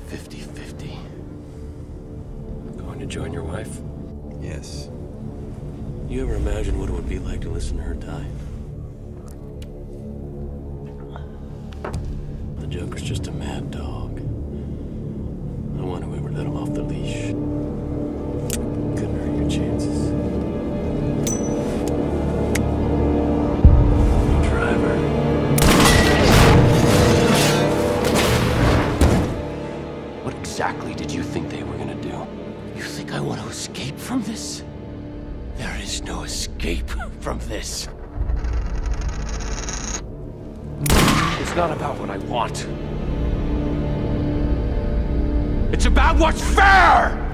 50-50. Going to join your wife? Yes. You ever imagine what it would be like to listen to her die? The Joker's just a mad dog. I want whoever let him off the leash. Couldn't hurt your chances. Driver. What exactly did you think they were gonna do? You think I want to escape from this? There is no escape from this. It's not about what I want. It's about what's fair!